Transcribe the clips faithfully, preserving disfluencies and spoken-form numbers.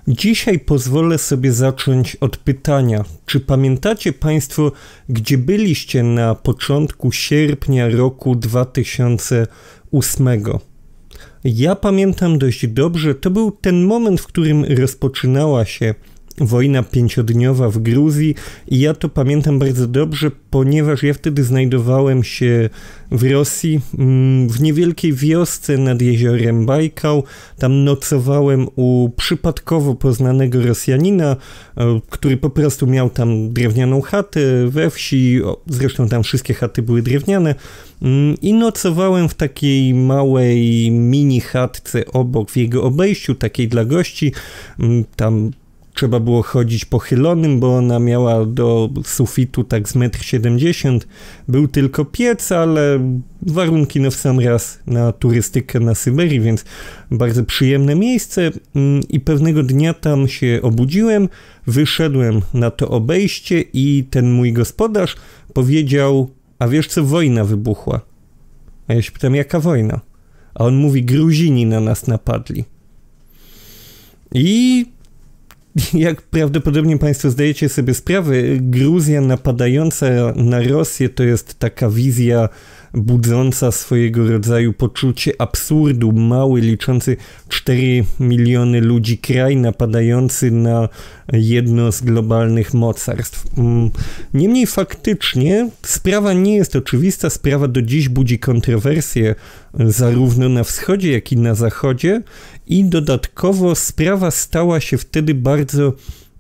Dzisiaj pozwolę sobie zacząć od pytania, czy pamiętacie Państwo, gdzie byliście na początku sierpnia roku dwa tysiące ósmego? Ja pamiętam dość dobrze, to był ten moment, w którym rozpoczynała się wojna pięciodniowa w Gruzji i ja to pamiętam bardzo dobrze, ponieważ ja wtedy znajdowałem się w Rosji, w niewielkiej wiosce nad jeziorem Bajkał. Tam nocowałem u przypadkowo poznanego Rosjanina, który po prostu miał tam drewnianą chatę we wsi, zresztą tam wszystkie chaty były drewniane, i nocowałem w takiej małej mini chatce obok, w jego obejściu, takiej dla gości. Tam trzeba było chodzić pochylonym, bo ona miała do sufitu tak z metr siedemdziesiąt. Był tylko piec, ale warunki no w sam raz na turystykę na Syberii, więc bardzo przyjemne miejsce. I pewnego dnia tam się obudziłem, wyszedłem na to obejście i ten mój gospodarz powiedział: a wiesz co, wojna wybuchła. A ja się pytam, jaka wojna? A on mówi, Gruzini na nas napadli. I jak prawdopodobnie Państwo zdajecie sobie sprawę, Gruzja napadająca na Rosję to jest taka wizja budząca swojego rodzaju poczucie absurdu. Mały, liczący cztery miliony ludzi kraj napadający na jedno z globalnych mocarstw. Niemniej faktycznie sprawa nie jest oczywista, sprawa do dziś budzi kontrowersje zarówno na wschodzie, jak i na zachodzie i dodatkowo sprawa stała się wtedy bardzo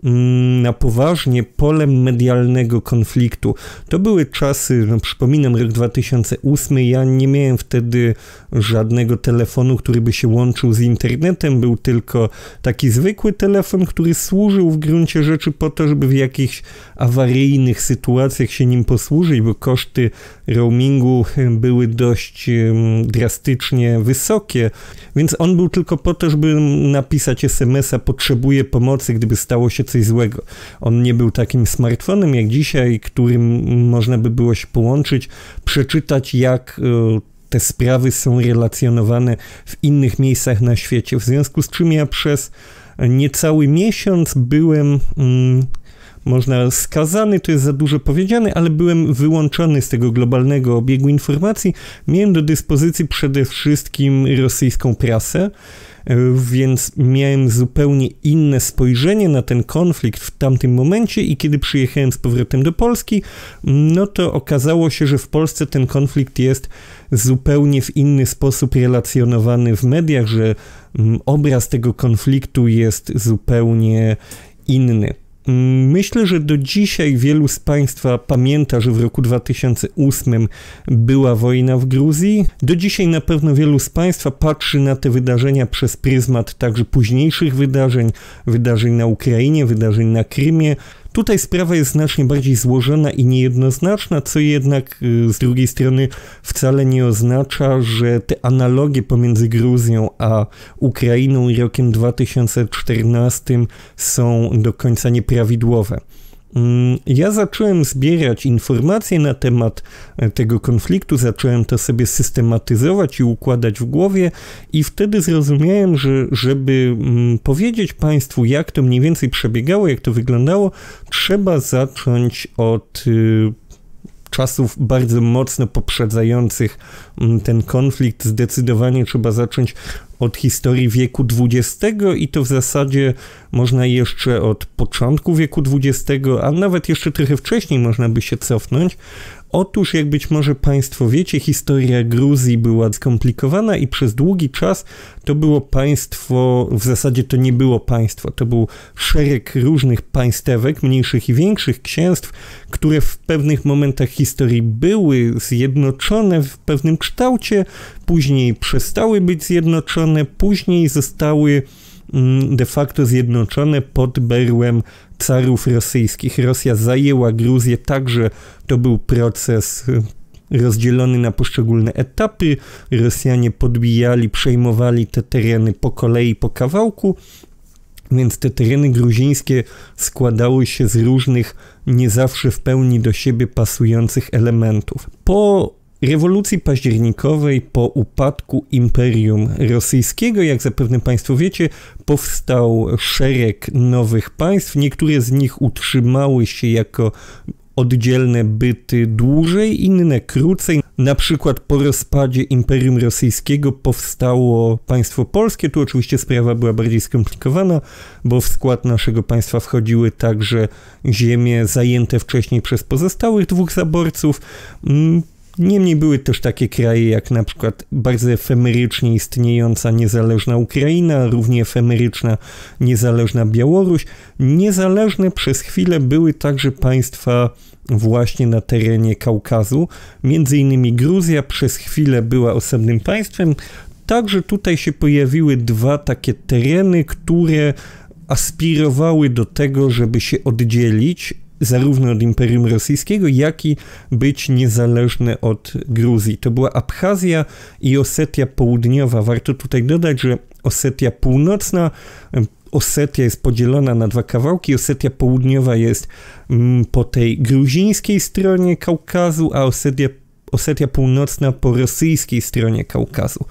na poważnie polem medialnego konfliktu. To były czasy, no przypominam, rok dwa tysiące ósmy, ja nie miałem wtedy żadnego telefonu, który by się łączył z internetem, był tylko taki zwykły telefon, który służył w gruncie rzeczy po to, żeby w jakichś awaryjnych sytuacjach się nim posłużyć, bo koszty roamingu były dość drastycznie wysokie, więc on był tylko po to, żeby napisać es em es a, potrzebuję pomocy, gdyby stało się coś złego. On nie był takim smartfonem jak dzisiaj, którym można by było się połączyć, przeczytać, jak te sprawy są relacjonowane w innych miejscach na świecie. W związku z czym ja przez niecały miesiąc byłem, mm, można skazany, to jest za dużo powiedziane, ale byłem wyłączony z tego globalnego obiegu informacji. Miałem do dyspozycji przede wszystkim rosyjską prasę, więc miałem zupełnie inne spojrzenie na ten konflikt w tamtym momencie i kiedy przyjechałem z powrotem do Polski, no to okazało się, że w Polsce ten konflikt jest zupełnie w inny sposób relacjonowany w mediach, że obraz tego konfliktu jest zupełnie inny. Myślę, że do dzisiaj wielu z Państwa pamięta, że w roku dwa tysiące ósmym była wojna w Gruzji. Do dzisiaj na pewno wielu z Państwa patrzy na te wydarzenia przez pryzmat także późniejszych wydarzeń, wydarzeń na Ukrainie, wydarzeń na Krymie. Tutaj sprawa jest znacznie bardziej złożona i niejednoznaczna, co jednak z drugiej strony wcale nie oznacza, że te analogie pomiędzy Gruzją a Ukrainą i rokiem dwa tysiące czternastym są do końca nieprawidłowe. Ja zacząłem zbierać informacje na temat tego konfliktu, zacząłem to sobie systematyzować i układać w głowie i wtedy zrozumiałem, że żeby powiedzieć Państwu, jak to mniej więcej przebiegało, jak to wyglądało, trzeba zacząć od czasów bardzo mocno poprzedzających ten konflikt. Zdecydowanie trzeba zacząć od historii wieku dwudziestego i to w zasadzie można jeszcze od początku wieku dwudziestego, a nawet jeszcze trochę wcześniej można by się cofnąć. Otóż, jak być może Państwo wiecie, historia Gruzji była skomplikowana i przez długi czas to było państwo, w zasadzie to nie było państwo, to był szereg różnych państewek, mniejszych i większych księstw, które w pewnych momentach historii były zjednoczone w pewnym kształcie, później przestały być zjednoczone, później zostały de facto zjednoczone pod berłem carów rosyjskich. Rosja zajęła Gruzję, także to był proces rozdzielony na poszczególne etapy. Rosjanie podbijali, przejmowali te tereny po kolei, po kawałku, więc te tereny gruzińskie składały się z różnych, nie zawsze w pełni do siebie pasujących elementów. Po rewolucji październikowej po upadku Imperium Rosyjskiego, jak zapewne Państwo wiecie, powstał szereg nowych państw. Niektóre z nich utrzymały się jako oddzielne byty dłużej, inne krócej. Na przykład po rozpadzie Imperium Rosyjskiego powstało państwo polskie. Tu oczywiście sprawa była bardziej skomplikowana, bo w skład naszego państwa wchodziły także ziemie zajęte wcześniej przez pozostałych dwóch zaborców. Niemniej były też takie kraje jak na przykład bardzo efemerycznie istniejąca niezależna Ukraina, równie efemeryczna niezależna Białoruś. Niezależne przez chwilę były także państwa właśnie na terenie Kaukazu. Między innymi Gruzja przez chwilę była osobnym państwem. Także tutaj się pojawiły dwa takie tereny, które aspirowały do tego, żeby się oddzielić zarówno od Imperium Rosyjskiego, jak i być niezależne od Gruzji. To była Abchazja i Osetia Południowa. Warto tutaj dodać, że Osetia Północna, Osetia jest podzielona na dwa kawałki. Osetia Południowa jest mm, po tej gruzińskiej stronie Kaukazu, a Osetia, Osetia Północna po rosyjskiej stronie Kaukazu.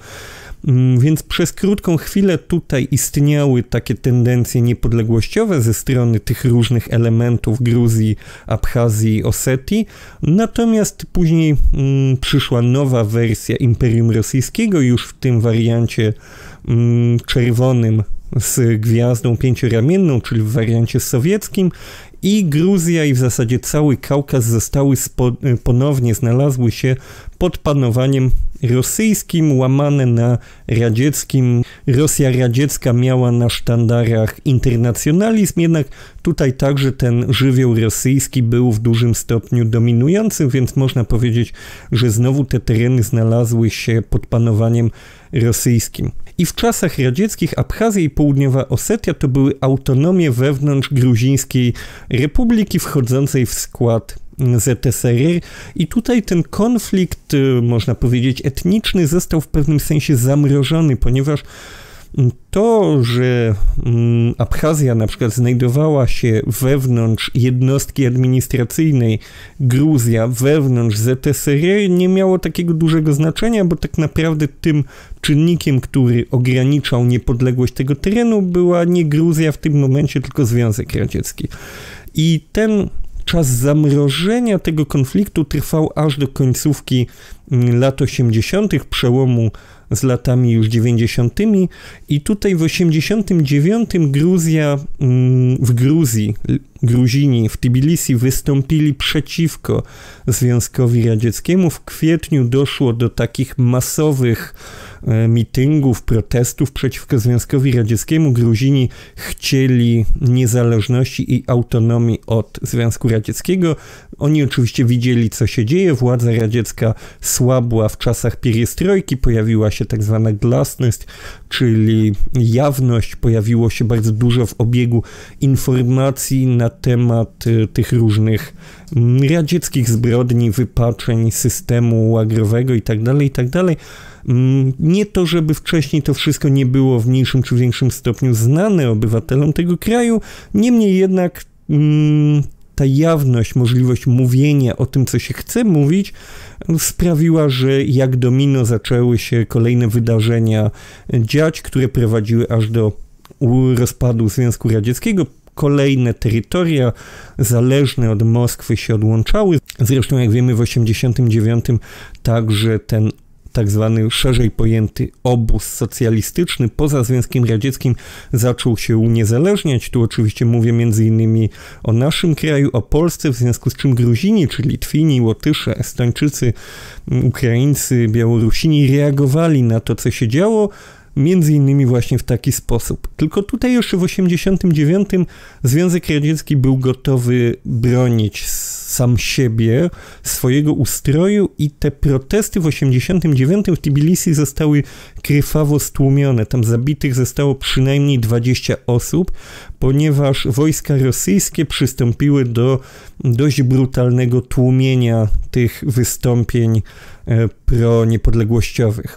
Więc przez krótką chwilę tutaj istniały takie tendencje niepodległościowe ze strony tych różnych elementów Gruzji, Abchazji, Osetii. Natomiast później mm, przyszła nowa wersja Imperium Rosyjskiego, już w tym wariancie mm, czerwonym z gwiazdą pięcioramienną, czyli w wariancie sowieckim. I Gruzja i w zasadzie cały Kaukaz zostały spo, ponownie znalazły się pod panowaniem rosyjskim, łamane na radzieckim. Rosja radziecka miała na sztandarach internacjonalizm, jednak tutaj także ten żywioł rosyjski był w dużym stopniu dominujący, więc można powiedzieć, że znowu te tereny znalazły się pod panowaniem rosyjskim. I w czasach radzieckich Abchazja i Południowa Osetia to były autonomie wewnątrz gruzińskiej republiki wchodzącej w skład Z S R R i tutaj ten konflikt, można powiedzieć, etniczny został w pewnym sensie zamrożony, ponieważ to, że Abchazja na przykład znajdowała się wewnątrz jednostki administracyjnej, Gruzja wewnątrz Z S R R, nie miało takiego dużego znaczenia, bo tak naprawdę tym czynnikiem, który ograniczał niepodległość tego terenu, była nie Gruzja w tym momencie, tylko Związek Radziecki. I ten czas zamrożenia tego konfliktu trwał aż do końcówki lat osiemdziesiątych, przełomu z latami już dziewięćdziesiątymi i tutaj w osiemdziesiątym dziewiątym Gruzja, w Gruzji, Gruzini w Tbilisi wystąpili przeciwko Związkowi Radzieckiemu. W kwietniu doszło do takich masowych mityngów, protestów przeciwko Związkowi Radzieckiemu. Gruzini chcieli niezależności i autonomii od Związku Radzieckiego. Oni oczywiście widzieli, co się dzieje. Władza radziecka słabła w czasach pieriestrojki, pojawiła się tak zwana glasność, czyli jawność, pojawiło się bardzo dużo w obiegu informacji na temat tych różnych radzieckich zbrodni, wypaczeń systemu łagrowego itd., itd. Nie to, żeby wcześniej to wszystko nie było w mniejszym czy większym stopniu znane obywatelom tego kraju, niemniej jednak mm, ta jawność, możliwość mówienia o tym, co się chce mówić, sprawiła, że jak domino zaczęły się kolejne wydarzenia dziać, które prowadziły aż do rozpadu Związku Radzieckiego. Kolejne terytoria zależne od Moskwy się odłączały. Zresztą, jak wiemy, w osiemdziesiątym dziewiątym także ten tak zwany szerzej pojęty obóz socjalistyczny poza Związkiem Radzieckim zaczął się uniezależniać. Tu oczywiście mówię między innymi o naszym kraju, o Polsce, w związku z czym Gruzini, czyli Litwini, Łotysze, Estończycy, Ukraińcy, Białorusini reagowali na to, co się działo, między innymi właśnie w taki sposób. Tylko tutaj jeszcze w osiemdziesiątym dziewiątym Związek Radziecki był gotowy bronić sam siebie, swojego ustroju i te protesty w osiemdziesiątym dziewiątym w Tbilisi zostały krwawo stłumione. Tam zabitych zostało przynajmniej dwadzieścia osób, ponieważ wojska rosyjskie przystąpiły do dość brutalnego tłumienia tych wystąpień proniepodległościowych.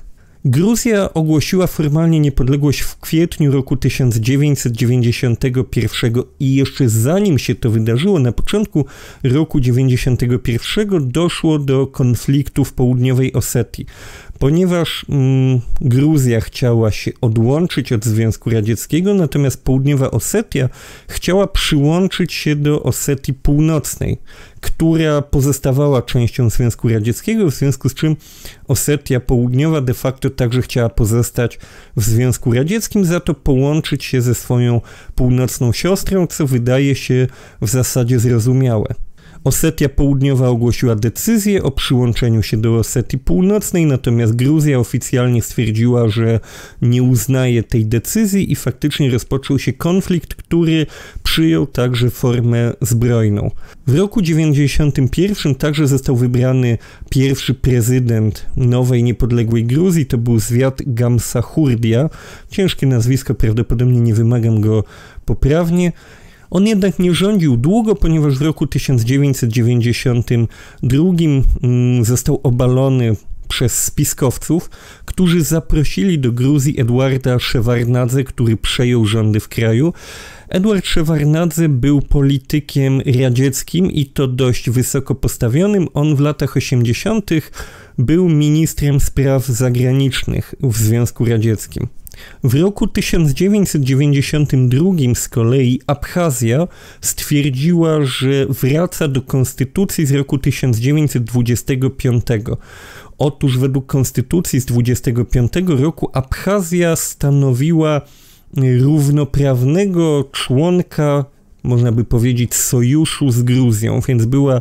Gruzja ogłosiła formalnie niepodległość w kwietniu roku tysiąc dziewięćset dziewięćdziesiątego pierwszego i jeszcze zanim się to wydarzyło, na początku roku dziewięćdziesiątego pierwszego doszło do konfliktu w południowej Osetii. Ponieważ mm, Gruzja chciała się odłączyć od Związku Radzieckiego, natomiast południowa Osetia chciała przyłączyć się do Osetii Północnej, która pozostawała częścią Związku Radzieckiego, w związku z czym Osetia Południowa de facto także chciała pozostać w Związku Radzieckim, za to połączyć się ze swoją północną siostrą, co wydaje się w zasadzie zrozumiałe. Osetia Południowa ogłosiła decyzję o przyłączeniu się do Osetii Północnej, natomiast Gruzja oficjalnie stwierdziła, że nie uznaje tej decyzji i faktycznie rozpoczął się konflikt, który przyjął także formę zbrojną. W roku dziewięćdziesiątym pierwszym także został wybrany pierwszy prezydent nowej, niepodległej Gruzji, to był Zwiad Gamsachurdia. Ciężkie nazwisko, prawdopodobnie nie wymagam go poprawnie. On jednak nie rządził długo, ponieważ w roku tysiąc dziewięćset dziewięćdziesiątym drugim został obalony przez spiskowców, którzy zaprosili do Gruzji Eduarda Szewarnadze, który przejął rządy w kraju. Eduard Szewarnadze był politykiem radzieckim i to dość wysoko postawionym. On w latach osiemdziesiątych był ministrem spraw zagranicznych w Związku Radzieckim. W roku tysiąc dziewięćset dziewięćdziesiątym drugim z kolei Abchazja stwierdziła, że wraca do konstytucji z roku tysiąc dziewięćset dwudziestego piątego. Otóż według konstytucji z dwudziestego piątego roku Abchazja stanowiła równoprawnego członka, można by powiedzieć, sojuszu z Gruzją, więc była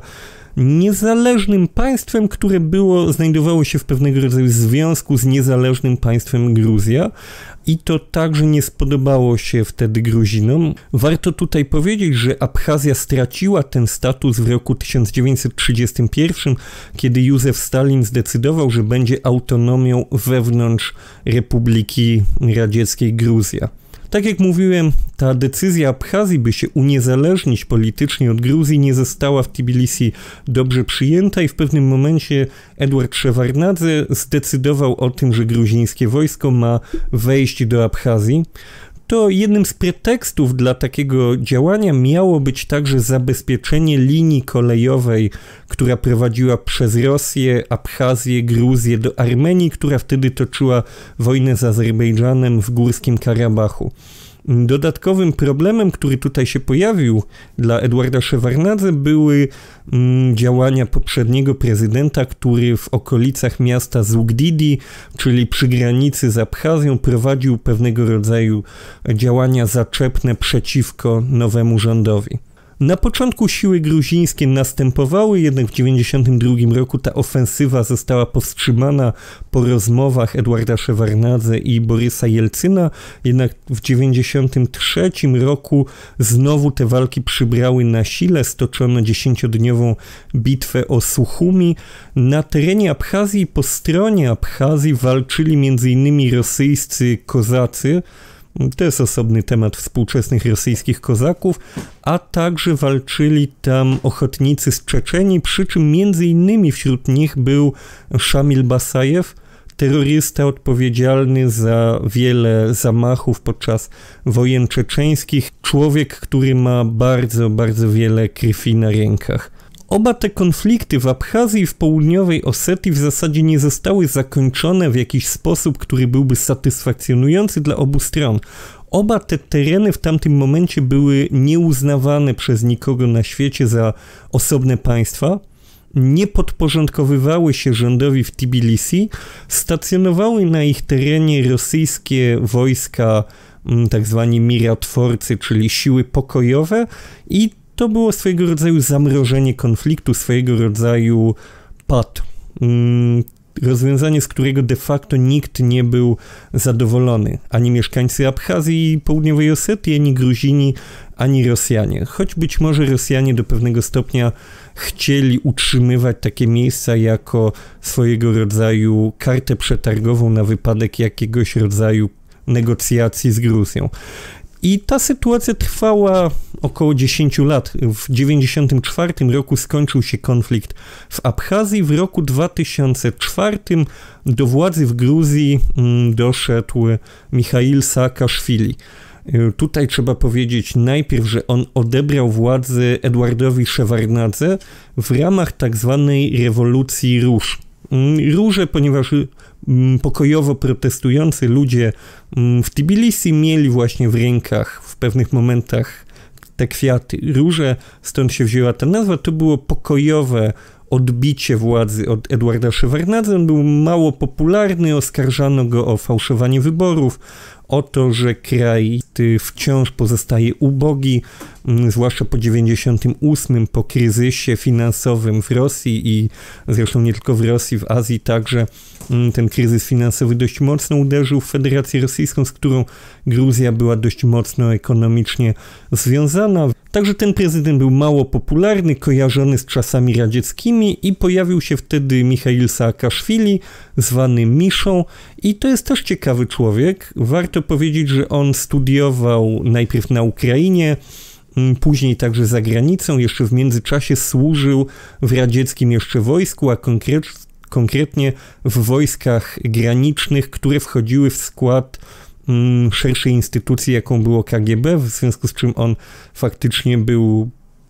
niezależnym państwem, które było, znajdowało się w pewnego rodzaju związku z niezależnym państwem Gruzja i to także nie spodobało się wtedy Gruzinom. Warto tutaj powiedzieć, że Abchazja straciła ten status w roku tysiąc dziewięćset trzydziestym pierwszym, kiedy Józef Stalin zdecydował, że będzie autonomią wewnątrz Republiki Radzieckiej Gruzja. Tak jak mówiłem, ta decyzja Abchazji, by się uniezależnić politycznie od Gruzji, nie została w Tbilisi dobrze przyjęta i w pewnym momencie Eduard Szewarnadze zdecydował o tym, że gruzińskie wojsko ma wejść do Abchazji. To jednym z pretekstów dla takiego działania miało być także zabezpieczenie linii kolejowej, która prowadziła przez Rosję, Abchazję, Gruzję do Armenii, która wtedy toczyła wojnę z Azerbejdżanem w Górskim Karabachu. Dodatkowym problemem, który tutaj się pojawił dla Eduarda Szewarnadze, były mm, działania poprzedniego prezydenta, który w okolicach miasta Zugdidi, czyli przy granicy z Abchazją, prowadził pewnego rodzaju działania zaczepne przeciwko nowemu rządowi. Na początku siły gruzińskie następowały, jednak w dziewięćdziesiątym drugim roku ta ofensywa została powstrzymana po rozmowach Eduarda Szewarnadze i Borysa Jelcyna, jednak w dziewięćdziesiątym trzecim roku znowu te walki przybrały na sile, stoczono dziesięciodniową bitwę o Suchumi. Na terenie Abchazji, po stronie Abchazji walczyli między innymi rosyjscy kozacy. To jest osobny temat współczesnych rosyjskich kozaków, a także walczyli tam ochotnicy z Czeczenii, przy czym między innymi wśród nich był Szamil Basajew, terrorysta odpowiedzialny za wiele zamachów podczas wojen czeczeńskich, człowiek, który ma bardzo, bardzo wiele krwi na rękach. Oba te konflikty w Abchazji i w południowej Osetii w zasadzie nie zostały zakończone w jakiś sposób, który byłby satysfakcjonujący dla obu stron. Oba te tereny w tamtym momencie były nieuznawane przez nikogo na świecie za osobne państwa, nie podporządkowywały się rządowi w Tbilisi, stacjonowały na ich terenie rosyjskie wojska, tak zwani mirotworcy, czyli siły pokojowe i to było swojego rodzaju zamrożenie konfliktu, swojego rodzaju pad. Rozwiązanie, z którego de facto nikt nie był zadowolony. Ani mieszkańcy Abchazji i Południowej Osetii, ani Gruzini, ani Rosjanie. Choć być może Rosjanie do pewnego stopnia chcieli utrzymywać takie miejsca jako swojego rodzaju kartę przetargową na wypadek jakiegoś rodzaju negocjacji z Gruzją. I ta sytuacja trwała około dziesięć lat. W dziewięćdziesiątym czwartym roku skończył się konflikt w Abchazji. W roku dwa tysiące czwartym do władzy w Gruzji doszedł Michail Saakaszwili. Tutaj trzeba powiedzieć najpierw, że on odebrał władzę Eduardowi Szewardnadze w ramach tak zwanej rewolucji róż. Róże, ponieważ pokojowo protestujący ludzie w Tbilisi mieli właśnie w rękach w pewnych momentach te kwiaty. Róże, stąd się wzięła ta nazwa, to było pokojowe odbicie władzy od Eduarda Szewardnadze. On był mało popularny, oskarżano go o fałszowanie wyborów, o to, że kraj wciąż pozostaje ubogi, zwłaszcza po dziewięćdziesiątym ósmym, po kryzysie finansowym w Rosji i zresztą nie tylko w Rosji, w Azji także ten kryzys finansowy dość mocno uderzył w Federację Rosyjską, z którą Gruzja była dość mocno ekonomicznie związana. Także ten prezydent był mało popularny, kojarzony z czasami radzieckimi i pojawił się wtedy Michail Saakaszwili, zwany Miszą, i to jest też ciekawy człowiek. Warto powiedzieć, że on studiował najpierw na Ukrainie, później także za granicą, jeszcze w międzyczasie służył w radzieckim jeszcze wojsku, a konkret, konkretnie w wojskach granicznych, które wchodziły w skład mm, szerszej instytucji, jaką było K G B, w związku z czym on faktycznie był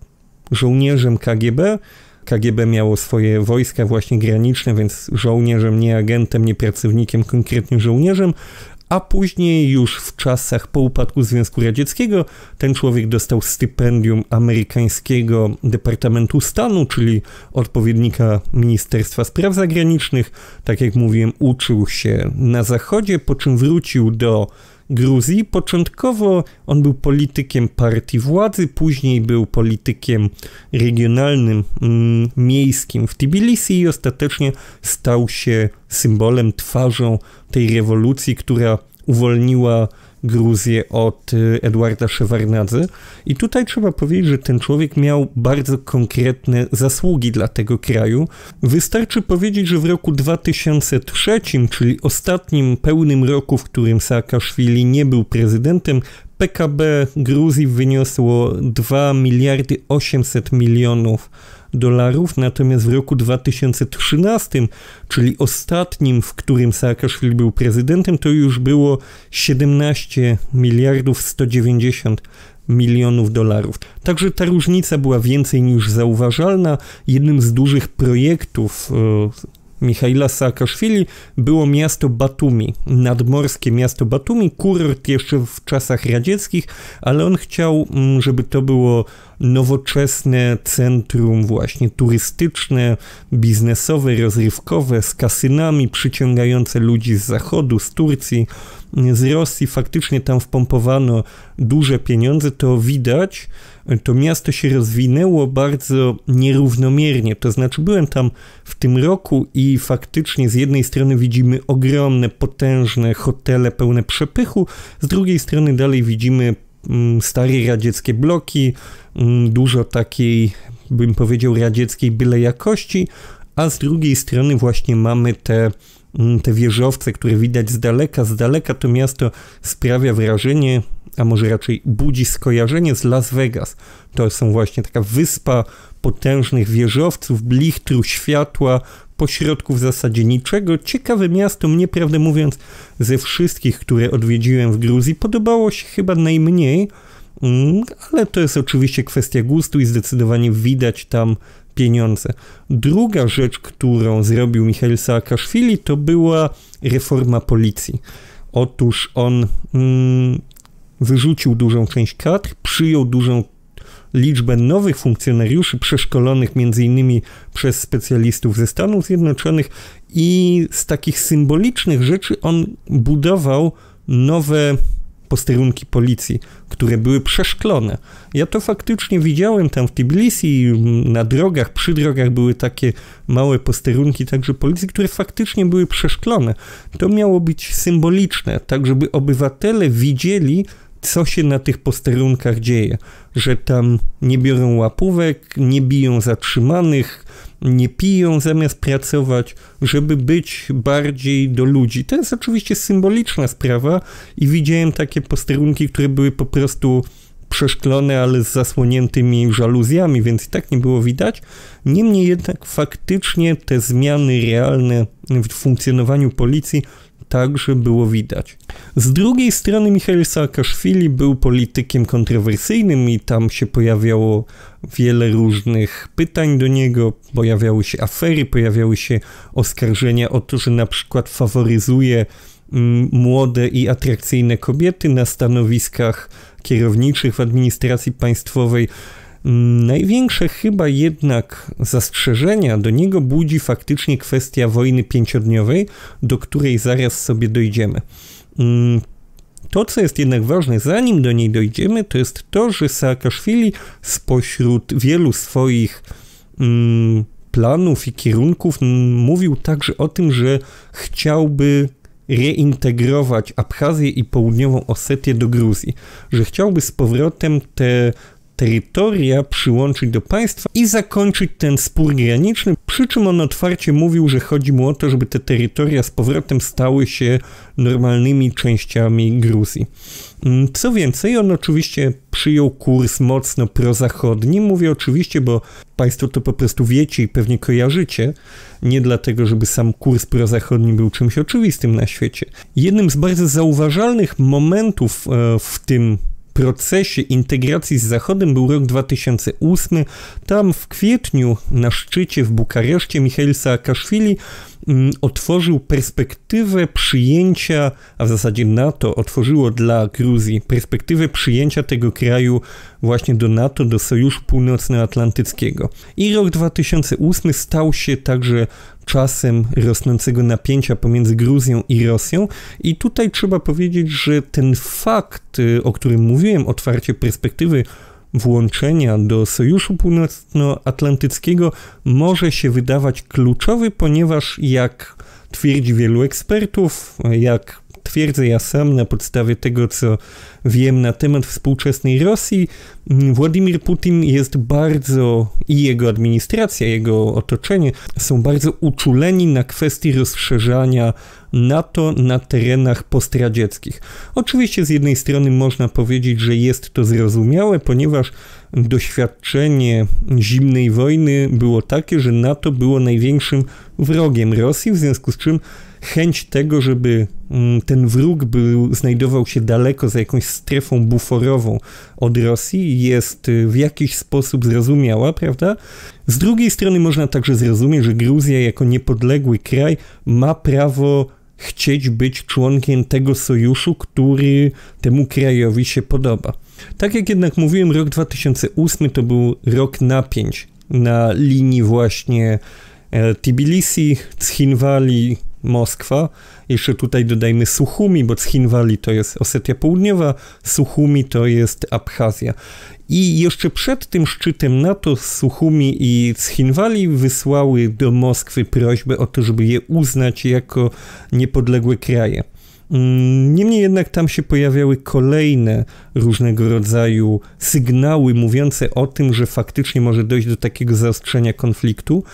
żołnierzem K G B. K G B miało swoje wojska właśnie graniczne, więc żołnierzem, nie agentem, nie pracownikiem, konkretnie żołnierzem, a później już w czasach po upadku Związku Radzieckiego ten człowiek dostał stypendium amerykańskiego Departamentu Stanu, czyli odpowiednika Ministerstwa Spraw Zagranicznych. Tak jak mówiłem, uczył się na Zachodzie, po czym wrócił do Gruzji. Początkowo on był politykiem partii władzy, później był politykiem regionalnym, mm, miejskim w Tbilisi i ostatecznie stał się symbolem, twarzą tej rewolucji, która uwolniła Gruzję od Eduarda Szewardnadze. I tutaj trzeba powiedzieć, że ten człowiek miał bardzo konkretne zasługi dla tego kraju. Wystarczy powiedzieć, że w roku dwa tysiące trzecim, czyli ostatnim pełnym roku, w którym Saakaszwili nie był prezydentem, P K B Gruzji wyniosło dwa miliardy osiemset milionów dolarów, natomiast w roku dwa tysiące trzynastym, czyli ostatnim, w którym Saakaszwili był prezydentem, to już było siedemnaście miliardów sto dziewięćdziesiąt milionów dolarów. Także ta różnica była więcej niż zauważalna. Jednym z dużych projektów Michaila Saakaszwili było miasto Batumi, nadmorskie miasto Batumi, kurort jeszcze w czasach radzieckich, ale on chciał, żeby to było nowoczesne centrum właśnie turystyczne, biznesowe, rozrywkowe, z kasynami, przyciągające ludzi z zachodu, z Turcji, z Rosji. Faktycznie tam wpompowano duże pieniądze, to widać. To miasto się rozwinęło bardzo nierównomiernie, to znaczy byłem tam w tym roku i faktycznie z jednej strony widzimy ogromne, potężne hotele pełne przepychu, z drugiej strony dalej widzimy mm, stare radzieckie bloki, mm, dużo takiej, bym powiedział, radzieckiej byle jakości, a z drugiej strony właśnie mamy te te wieżowce, które widać z daleka. Z daleka to miasto sprawia wrażenie, a może raczej budzi skojarzenie z Las Vegas. To są właśnie taka wyspa potężnych wieżowców, blichtru światła, pośrodku w zasadzie niczego. Ciekawe miasto, mnie prawdę mówiąc, ze wszystkich, które odwiedziłem w Gruzji, podobało się chyba najmniej, ale to jest oczywiście kwestia gustu i zdecydowanie widać tam pieniądze. Druga rzecz, którą zrobił Michail Saakaszwili, to była reforma policji. Otóż on mm, wyrzucił dużą część kadr, przyjął dużą liczbę nowych funkcjonariuszy przeszkolonych między innymi przez specjalistów ze Stanów Zjednoczonych i z takich symbolicznych rzeczy on budował nowe posterunki policji, które były przeszklone. Ja to faktycznie widziałem tam w Tbilisi, na drogach, przy drogach były takie małe posterunki także policji, które faktycznie były przeszklone. To miało być symboliczne, tak żeby obywatele widzieli, co się na tych posterunkach dzieje, że tam nie biorą łapówek, nie biją zatrzymanych, nie piją zamiast pracować, żeby być bardziej do ludzi. To jest oczywiście symboliczna sprawa i widziałem takie posterunki, które były po prostu przeszklone, ale z zasłoniętymi żaluzjami, więc i tak nie było widać. Niemniej jednak faktycznie te zmiany realne w funkcjonowaniu policji także było widać. Z drugiej strony Michail Saakaszwili był politykiem kontrowersyjnym i tam się pojawiało wiele różnych pytań do niego, pojawiały się afery, pojawiały się oskarżenia o to, że na przykład faworyzuje mm, młode i atrakcyjne kobiety na stanowiskach kierowniczych w administracji państwowej. Największe chyba jednak zastrzeżenia do niego budzi faktycznie kwestia wojny pięciodniowej, do której zaraz sobie dojdziemy. To, co jest jednak ważne, zanim do niej dojdziemy, to jest to, że Saakaszwili spośród wielu swoich planów i kierunków mówił także o tym, że chciałby reintegrować Abchazję i Południową Osetię do Gruzji, że chciałby z powrotem te terytoria przyłączyć do państwa i zakończyć ten spór graniczny, przy czym on otwarcie mówił, że chodzi mu o to, żeby te terytoria z powrotem stały się normalnymi częściami Gruzji. Co więcej, on oczywiście przyjął kurs mocno prozachodni. Mówię oczywiście, bo państwo to po prostu wiecie i pewnie kojarzycie, nie dlatego, żeby sam kurs prozachodni był czymś oczywistym na świecie. Jednym z bardzo zauważalnych momentów w tym procesie integracji z Zachodem był rok dwa tysiące ósmy. Tam w kwietniu na szczycie w Bukareszcie Michail Saakaszwili mm, otworzył perspektywę przyjęcia, a w zasadzie NATO otworzyło dla Gruzji perspektywę przyjęcia tego kraju właśnie do NATO, do Sojuszu Północnoatlantyckiego. I rok dwa tysiące ósmy stał się także czasem rosnącego napięcia pomiędzy Gruzją i Rosją i tutaj trzeba powiedzieć, że ten fakt, o którym mówiłem, otwarcie perspektywy włączenia do Sojuszu Północnoatlantyckiego może się wydawać kluczowy, ponieważ jak twierdzi wielu ekspertów, jak twierdzę ja sam na podstawie tego, co wiem na temat współczesnej Rosji, Władimir Putin jest bardzo, i jego administracja, jego otoczenie są bardzo uczuleni na kwestii rozszerzania NATO na terenach postradzieckich. Oczywiście z jednej strony można powiedzieć, że jest to zrozumiałe, ponieważ doświadczenie zimnej wojny było takie, że NATO było największym wrogiem Rosji, w związku z czym chęć tego, żeby ten wróg był, znajdował się daleko za jakąś strefą buforową od Rosji, jest w jakiś sposób zrozumiała, prawda? Z drugiej strony można także zrozumieć, że Gruzja jako niepodległy kraj ma prawo chcieć być członkiem tego sojuszu, który temu krajowi się podoba. Tak jak jednak mówiłem, rok dwa tysiące ósmy to był rok napięć na linii właśnie Tbilisi, Cchinwali, Moskwa. Jeszcze tutaj dodajmy Suchumi, bo Cchinwali to jest Osetia Południowa, Suchumi to jest Abchazja. I jeszcze przed tym szczytem NATO Suchumi i Cchinwali wysłały do Moskwy prośbę o to, żeby je uznać jako niepodległe kraje. Niemniej jednak tam się pojawiały kolejne różnego rodzaju sygnały mówiące o tym, że faktycznie może dojść do takiego zaostrzenia konfliktu.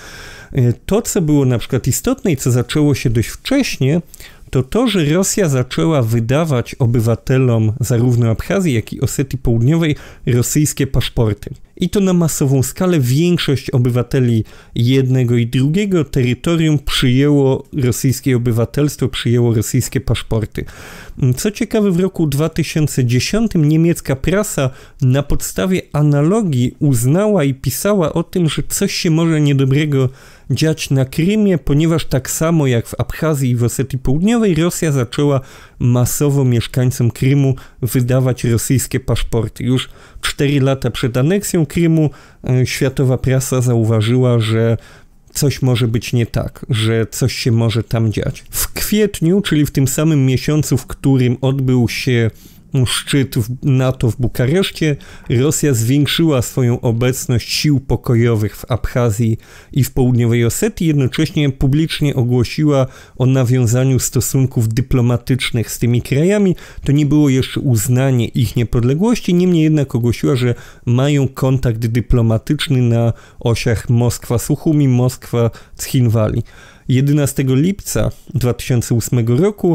To, co było na przykład istotne i co zaczęło się dość wcześnie, to to, że Rosja zaczęła wydawać obywatelom zarówno Abchazji, jak i Osetii Południowej rosyjskie paszporty. I to na masową skalę większość obywateli jednego i drugiego terytorium przyjęło rosyjskie obywatelstwo, przyjęło rosyjskie paszporty. Co ciekawe, w roku dwa tysiące dziesiątym niemiecka prasa na podstawie analogii uznała i pisała o tym, że coś się może niedobrego dziać na Krymie, ponieważ tak samo jak w Abchazji i w Osetii Południowej Rosja zaczęła masowo mieszkańcom Krymu wydawać rosyjskie paszporty. Już cztery lata przed aneksją Krymu e, światowa prasa zauważyła, że coś może być nie tak, że coś się może tam dziać. W kwietniu, czyli w tym samym miesiącu, w którym odbył się szczyt NATO w Bukareszcie, Rosja zwiększyła swoją obecność sił pokojowych w Abchazji i w południowej Osetii, jednocześnie publicznie ogłosiła o nawiązaniu stosunków dyplomatycznych z tymi krajami. To nie było jeszcze uznanie ich niepodległości, niemniej jednak ogłosiła, że mają kontakt dyplomatyczny na osiach Moskwa-Suchumi, Moskwa-Cchinwali. jedenastego lipca dwa tysiące ósmego roku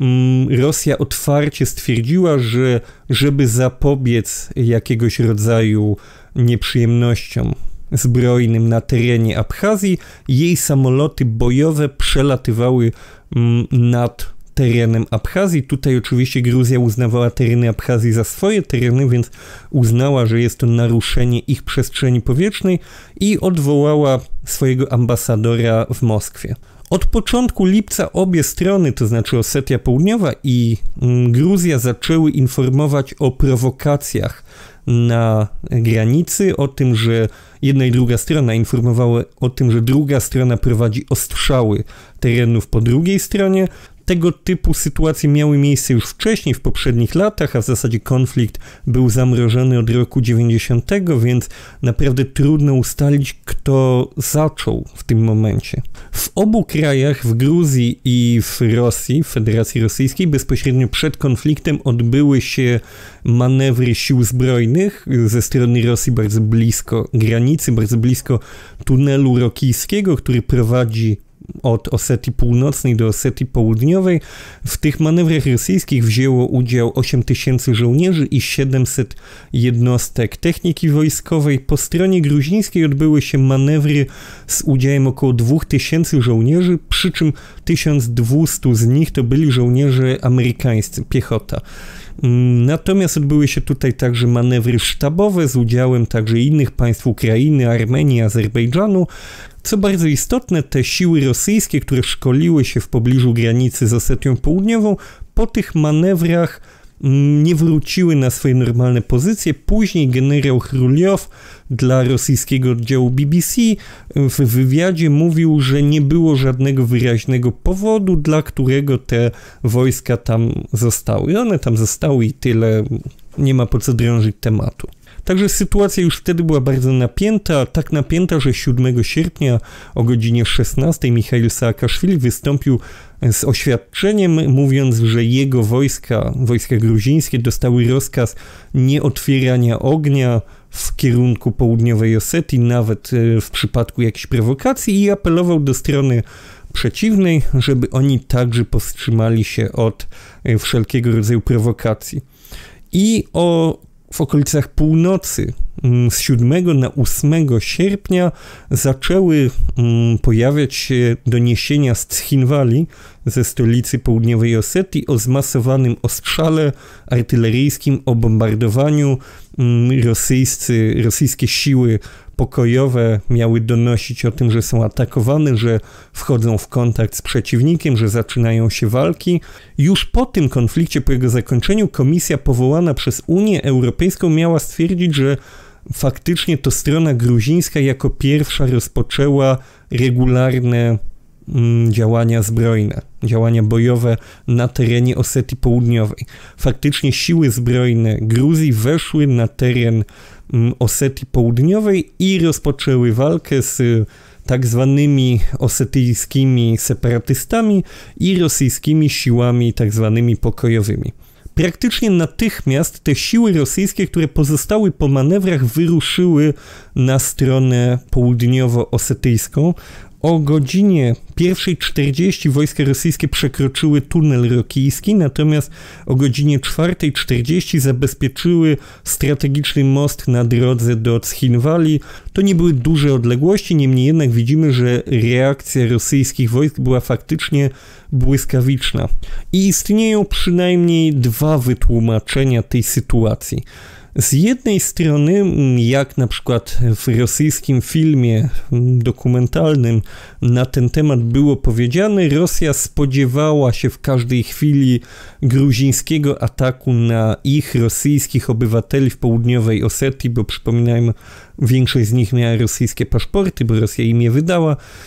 Rosja otwarcie stwierdziła, że żeby zapobiec jakiegoś rodzaju nieprzyjemnościom zbrojnym na terenie Abchazji, jej samoloty bojowe przelatywały nad terenem Abchazji. Tutaj oczywiście Gruzja uznawała tereny Abchazji za swoje tereny, więc uznała, że jest to naruszenie ich przestrzeni powietrznej i odwołała swojego ambasadora w Moskwie. Od początku lipca obie strony, to znaczy Osetia Południowa i Gruzja, zaczęły informować o prowokacjach na granicy, o tym, że jedna i druga strona informowała o tym, że druga strona prowadzi ostrzały terenów po drugiej stronie. Tego typu sytuacje miały miejsce już wcześniej, w poprzednich latach, a w zasadzie konflikt był zamrożony od roku dziewięćdziesiątego, więc naprawdę trudno ustalić, kto zaczął w tym momencie. W obu krajach, w Gruzji i w Rosji, w Federacji Rosyjskiej, bezpośrednio przed konfliktem odbyły się manewry sił zbrojnych ze strony Rosji bardzo blisko granicy, bardzo blisko tunelu rokijskiego, który prowadzi od Osetii Północnej do Osetii Południowej. W tych manewrach rosyjskich wzięło udział osiem tysięcy żołnierzy i siedemset jednostek techniki wojskowej. Po stronie gruzińskiej odbyły się manewry z udziałem około dwóch tysięcy żołnierzy, przy czym tysiąc dwieście z nich to byli żołnierze amerykańscy, piechota. Natomiast odbyły się tutaj także manewry sztabowe z udziałem także innych państw Ukrainy, Armenii, Azerbejdżanu. Co bardzo istotne, te siły rosyjskie, które szkoliły się w pobliżu granicy z Osetią Południową, po tych manewrach nie wróciły na swoje normalne pozycje. Później generał Chruliow dla rosyjskiego oddziału B B C w wywiadzie mówił, że nie było żadnego wyraźnego powodu, dla którego te wojska tam zostały. One tam zostały i tyle, nie ma po co drążyć tematu. Także sytuacja już wtedy była bardzo napięta, tak napięta, że siódmego sierpnia o godzinie szesnastej Michail Saakaszwili wystąpił z oświadczeniem, mówiąc, że jego wojska, wojska gruzińskie dostały rozkaz nieotwierania ognia w kierunku południowej Osetii, nawet w przypadku jakichś prowokacji, i apelował do strony przeciwnej, żeby oni także powstrzymali się od wszelkiego rodzaju prowokacji. I o w okolicach północy z siódmego na ósmego sierpnia zaczęły pojawiać się doniesienia z Cchinwali, ze stolicy południowej Osetii, o zmasowanym ostrzale artyleryjskim, o bombardowaniu. Rosyjscy, rosyjskie siły pokojowe miały donosić o tym, że są atakowane, że wchodzą w kontakt z przeciwnikiem, że zaczynają się walki. Już po tym konflikcie, po jego zakończeniu, komisja powołana przez Unię Europejską miała stwierdzić, że faktycznie to strona gruzińska jako pierwsza rozpoczęła regularne mm, działania zbrojne, działania bojowe na terenie Osetii Południowej. Faktycznie siły zbrojne Gruzji weszły na teren mm, Osetii Południowej i rozpoczęły walkę z tak zwanymi osetyjskimi separatystami i rosyjskimi siłami tak zwanymi pokojowymi. Praktycznie natychmiast te siły rosyjskie, które pozostały po manewrach, wyruszyły na stronę południowo-osetyjską. O godzinie pierwszej czterdzieści wojska rosyjskie przekroczyły tunel rokijski, natomiast o godzinie czwartej czterdzieści zabezpieczyły strategiczny most na drodze do Cchinwali. To nie były duże odległości, niemniej jednak widzimy, że reakcja rosyjskich wojsk była faktycznie błyskawiczna. I istnieją przynajmniej dwa wytłumaczenia tej sytuacji. Z jednej strony, jak na przykład w rosyjskim filmie dokumentalnym na ten temat było powiedziane, Rosja spodziewała się w każdej chwili gruzińskiego ataku na ich rosyjskich obywateli w południowej Osetii, bo przypominajmy, większość z nich miała rosyjskie paszporty, bo Rosja im je wydała.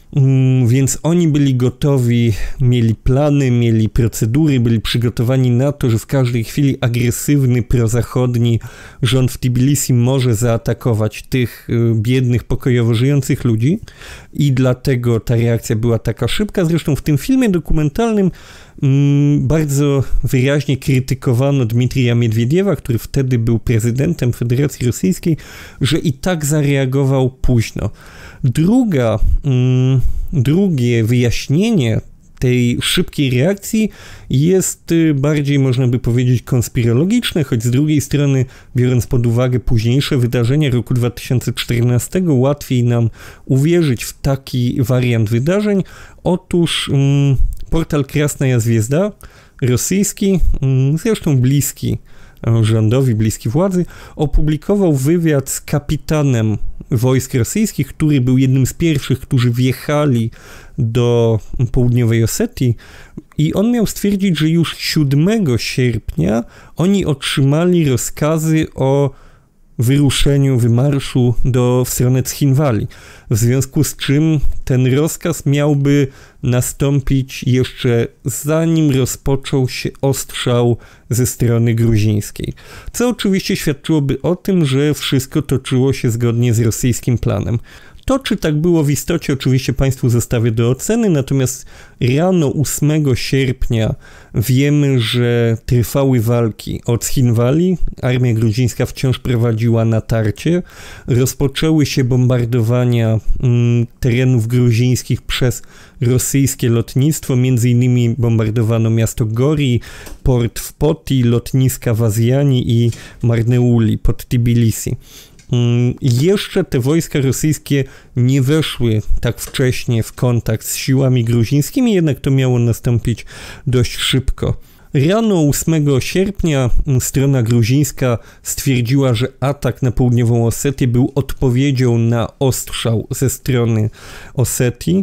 Więc oni byli gotowi, mieli plany, mieli procedury, byli przygotowani na to, że w każdej chwili agresywny, prozachodni rząd w Tbilisi może zaatakować tych biednych, pokojowo żyjących ludzi i dlatego ta reakcja była taka szybka. Zresztą w tym filmie dokumentalnym mm, bardzo wyraźnie krytykowano Dmitrija Miedwiediewa, który wtedy był prezydentem Federacji Rosyjskiej, że i tak zareagował późno. Druga, mm, drugie wyjaśnienie tej szybkiej reakcji jest bardziej, można by powiedzieć, konspirologiczne, choć z drugiej strony, biorąc pod uwagę późniejsze wydarzenia roku dwa tysiące czternastego, łatwiej nam uwierzyć w taki wariant wydarzeń. Otóż mm, portal Krasnaja Zwiezda, rosyjski, mm, zresztą bliski rządowi, bliski władzy, opublikował wywiad z kapitanem wojsk rosyjskich, który był jednym z pierwszych, którzy wjechali do południowej Osetii, i on miał stwierdzić, że już siódmego sierpnia oni otrzymali rozkazy o wyruszeniu, wymarszu do, w stronę Cchinwali, w związku z czym ten rozkaz miałby nastąpić jeszcze zanim rozpoczął się ostrzał ze strony gruzińskiej, co oczywiście świadczyłoby o tym, że wszystko toczyło się zgodnie z rosyjskim planem. To, czy tak było w istocie, oczywiście Państwu zostawię do oceny, natomiast rano ósmego sierpnia wiemy, że trwały walki o Cchinwali, armia gruzińska wciąż prowadziła natarcie, rozpoczęły się bombardowania mm, terenów gruzińskich przez rosyjskie lotnictwo, między innymi bombardowano miasto Gori, port w Poti, lotniska w Azjani i Marneuli pod Tbilisi. Jeszcze te wojska rosyjskie nie weszły tak wcześnie w kontakt z siłami gruzińskimi, jednak to miało nastąpić dość szybko. Rano ósmego sierpnia strona gruzińska stwierdziła, że atak na południową Osetię był odpowiedzią na ostrzał ze strony Osetii.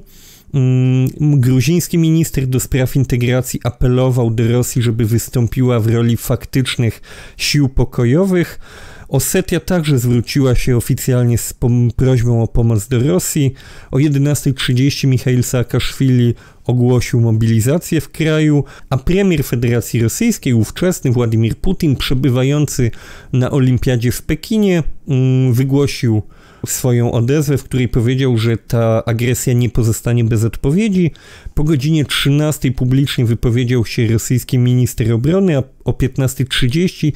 Gruziński minister do spraw integracji apelował do Rosji, żeby wystąpiła w roli faktycznych sił pokojowych. Osetia także zwróciła się oficjalnie z prośbą o pomoc do Rosji. O jedenastej trzydzieści Michail Saakaszwili ogłosił mobilizację w kraju, a premier Federacji Rosyjskiej, ówczesny Władimir Putin, przebywający na Olimpiadzie w Pekinie, wygłosił swoją odezwę, w której powiedział, że ta agresja nie pozostanie bez odpowiedzi. Po godzinie trzynastej publicznie wypowiedział się rosyjski minister obrony, a o piętnastej trzydzieści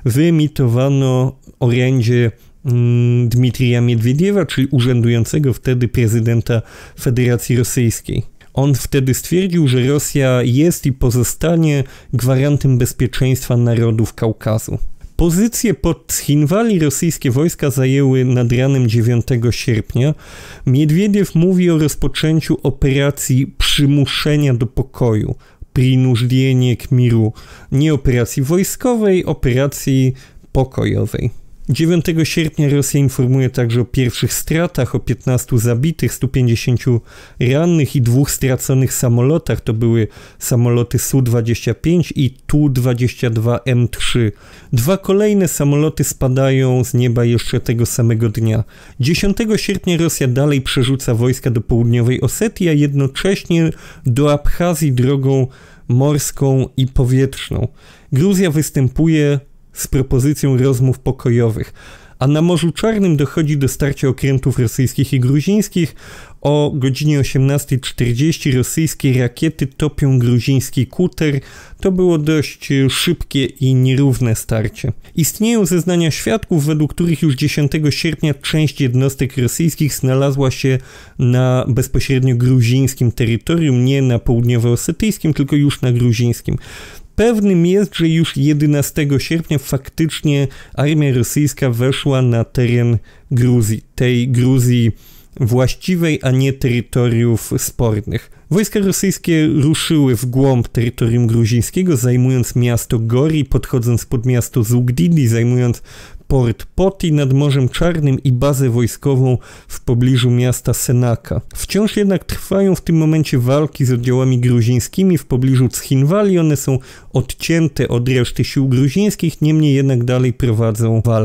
wyemitowano orędzie mm, Dmitrija Miedwiediewa, czyli urzędującego wtedy prezydenta Federacji Rosyjskiej. On wtedy stwierdził, że Rosja jest i pozostanie gwarantem bezpieczeństwa narodów Kaukazu. Pozycję pod Cchinwali rosyjskie wojska zajęły nad ranem dziewiątego sierpnia. Miedwiediew mówi o rozpoczęciu operacji przymuszenia do pokoju, принуждение к миру, nie operacji wojskowej, operacji pokojowej. dziewiątego sierpnia Rosja informuje także o pierwszych stratach, o piętnastu zabitych, stu pięćdziesięciu rannych i dwóch straconych samolotach. To były samoloty S U dwadzieścia pięć i T U dwadzieścia dwa M trzy. Dwa kolejne samoloty spadają z nieba jeszcze tego samego dnia. dziesiątego sierpnia Rosja dalej przerzuca wojska do południowej Osetii, a jednocześnie do Abchazji drogą morską i powietrzną. Gruzja występuje z propozycją rozmów pokojowych, a na Morzu Czarnym dochodzi do starcia okrętów rosyjskich i gruzińskich. O godzinie osiemnastej czterdzieści rosyjskie rakiety topią gruziński kuter. To było dość szybkie i nierówne starcie. Istnieją zeznania świadków, według których już dziesiątego sierpnia część jednostek rosyjskich znalazła się na bezpośrednio gruzińskim terytorium, nie na południowo-osetyjskim, tylko już na gruzińskim. Pewnym jest, że już jedenastego sierpnia faktycznie armia rosyjska weszła na teren Gruzji, tej Gruzji właściwej, a nie terytoriów spornych. Wojska rosyjskie ruszyły w głąb terytorium gruzińskiego, zajmując miasto Gori, podchodząc pod miasto Zugdidi, zajmując port Poti nad Morzem Czarnym i bazę wojskową w pobliżu miasta Senaka. Wciąż jednak trwają w tym momencie walki z oddziałami gruzińskimi w pobliżu Cchinwali. One są odcięte od reszty sił gruzińskich, niemniej jednak dalej prowadzą walkę.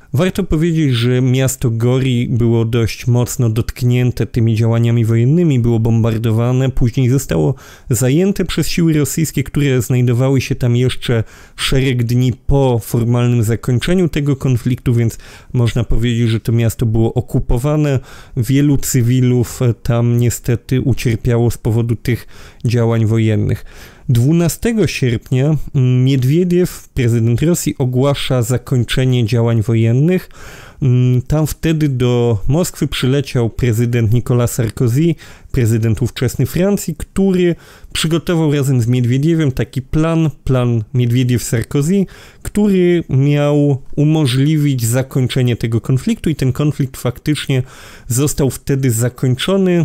Warto powiedzieć, że miasto Gori było dość mocno dotknięte tymi działaniami wojennymi, było bombardowane, później zostało zajęte przez siły rosyjskie, które znajdowały się tam jeszcze szereg dni po formalnym zakończeniu tego konfliktu, więc można powiedzieć, że to miasto było okupowane. Wielu cywilów tam niestety ucierpiało z powodu tych działań wojennych. dwunastego sierpnia Miedwiediew, prezydent Rosji, ogłasza zakończenie działań wojennych. Tam wtedy do Moskwy przyleciał prezydent Nicolas Sarkozy, prezydent ówczesny Francji, który przygotował razem z Miedwiediewem taki plan, plan Miedwiediew-Sarkozy, który miał umożliwić zakończenie tego konfliktu i ten konflikt faktycznie został wtedy zakończony.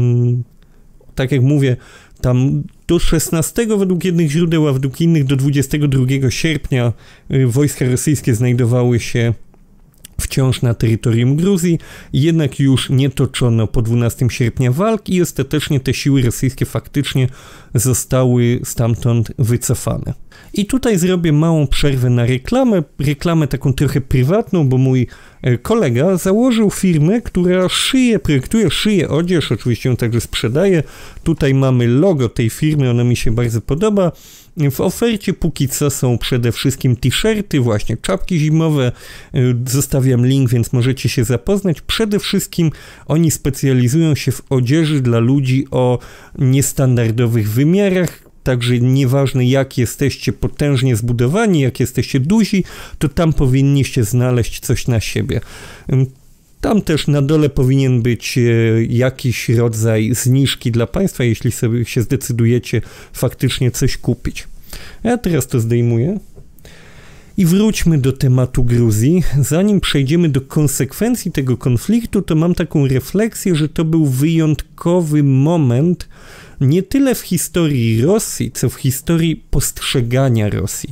Tak jak mówię, tam do szesnastego według jednych źródeł, a według innych do dwudziestego drugiego sierpnia wojska rosyjskie znajdowały się wciąż na terytorium Gruzji, jednak już nie toczono po dwunastego sierpnia walk i ostatecznie te siły rosyjskie faktycznie zostały stamtąd wycofane. I tutaj zrobię małą przerwę na reklamę, reklamę taką trochę prywatną, bo mój kolega założył firmę, która szyje, projektuje, szyje odzież, oczywiście ją także sprzedaje. Tutaj mamy logo tej firmy, ono mi się bardzo podoba. W ofercie póki co są przede wszystkim t-shirty, właśnie czapki zimowe, zostawiam link, więc możecie się zapoznać. Przede wszystkim oni specjalizują się w odzieży dla ludzi o niestandardowych wymiarach, także nieważne jak jesteście potężnie zbudowani, jak jesteście duzi, to tam powinniście znaleźć coś na siebie. Tam też na dole powinien być jakiś rodzaj zniżki dla Państwa, jeśli sobie się zdecydujecie faktycznie coś kupić. Ja teraz to zdejmuję. I wróćmy do tematu Gruzji. Zanim przejdziemy do konsekwencji tego konfliktu, to mam taką refleksję, że to był wyjątkowy moment nie tyle w historii Rosji, co w historii postrzegania Rosji.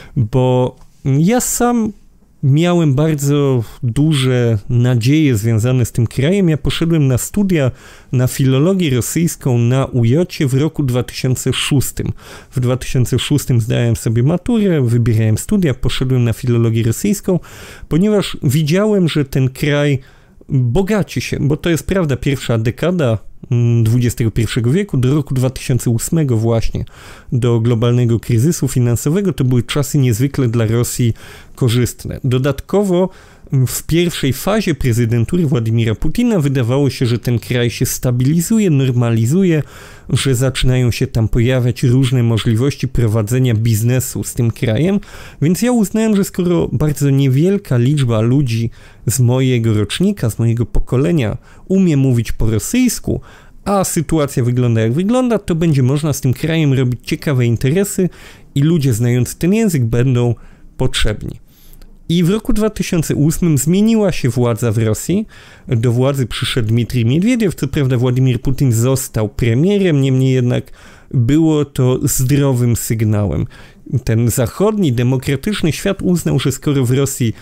Bo ja sam miałem bardzo duże nadzieje związane z tym krajem. Ja poszedłem na studia na filologię rosyjską na U J w roku dwa tysiące szóstym. W dwa tysiące szóstym zdałem sobie maturę, wybierałem studia, poszedłem na filologię rosyjską, ponieważ widziałem, że ten kraj bogaci się, bo to jest prawda, pierwsza dekada dwudziestego pierwszego wieku, do roku dwa tysiące ósmego właśnie, do globalnego kryzysu finansowego, to były czasy niezwykle dla Rosji korzystne. Dodatkowo w pierwszej fazie prezydentury Władimira Putina wydawało się, że ten kraj się stabilizuje, normalizuje, że zaczynają się tam pojawiać różne możliwości prowadzenia biznesu z tym krajem, więc ja uznałem, że skoro bardzo niewielka liczba ludzi z mojego rocznika, z mojego pokolenia umie mówić po rosyjsku, a sytuacja wygląda jak wygląda, to będzie można z tym krajem robić ciekawe interesy i ludzie znający ten język będą potrzebni. I w roku dwa tysiące ósmym zmieniła się władza w Rosji. Do władzy przyszedł Dmitrij Miedwiediew. Co prawda Władimir Putin został premierem, niemniej jednak było to zdrowym sygnałem. Ten zachodni, demokratyczny świat uznał, że skoro w Rosji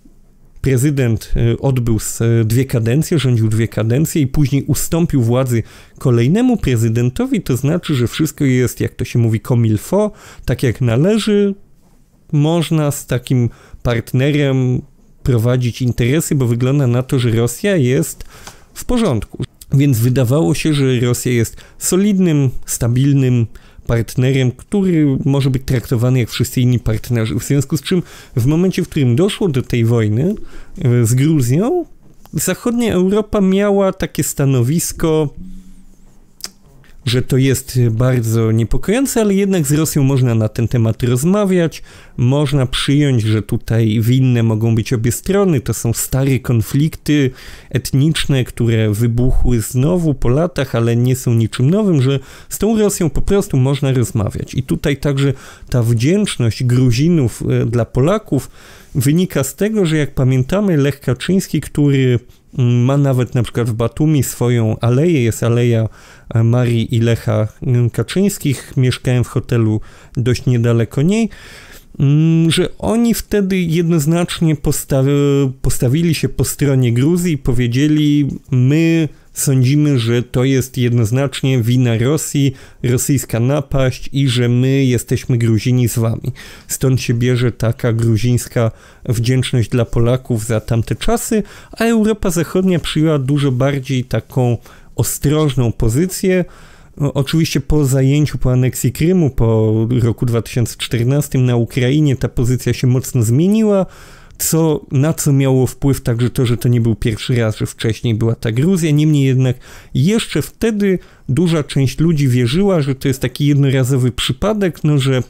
prezydent odbył dwie kadencje, rządził dwie kadencje i później ustąpił władzy kolejnemu prezydentowi, to znaczy, że wszystko jest, jak to się mówi, comme il faut, tak jak należy. Można z takim partnerem prowadzić interesy, bo wygląda na to, że Rosja jest w porządku. Więc wydawało się, że Rosja jest solidnym, stabilnym partnerem, który może być traktowany jak wszyscy inni partnerzy. W związku z czym w momencie, w którym doszło do tej wojny z Gruzją, zachodnia Europa miała takie stanowisko, że to jest bardzo niepokojące, ale jednak z Rosją można na ten temat rozmawiać, można przyjąć, że tutaj winne mogą być obie strony, to są stare konflikty etniczne, które wybuchły znowu po latach, ale nie są niczym nowym, że z tą Rosją po prostu można rozmawiać. I tutaj także ta wdzięczność Gruzinów dla Polaków wynika z tego, że jak pamiętamy, Lech Kaczyński, który ma nawet na przykład w Batumi swoją aleję, jest aleja Marii i Lecha Kaczyńskich, mieszkałem w hotelu dość niedaleko niej, że oni wtedy jednoznacznie postawi, postawili się po stronie Gruzji i powiedzieli, my sądzimy, że to jest jednoznacznie wina Rosji, rosyjska napaść i że my jesteśmy Gruzini z wami. Stąd się bierze taka gruzińska wdzięczność dla Polaków za tamte czasy, a Europa Zachodnia przyjęła dużo bardziej taką ostrożną pozycję. Oczywiście po zajęciu, po aneksji Krymu, po roku dwa tysiące czternastym na Ukrainie ta pozycja się mocno zmieniła, co, na co miało wpływ także to, że to nie był pierwszy raz, że wcześniej była ta Gruzja. Niemniej jednak jeszcze wtedy duża część ludzi wierzyła, że to jest taki jednorazowy przypadek, no że,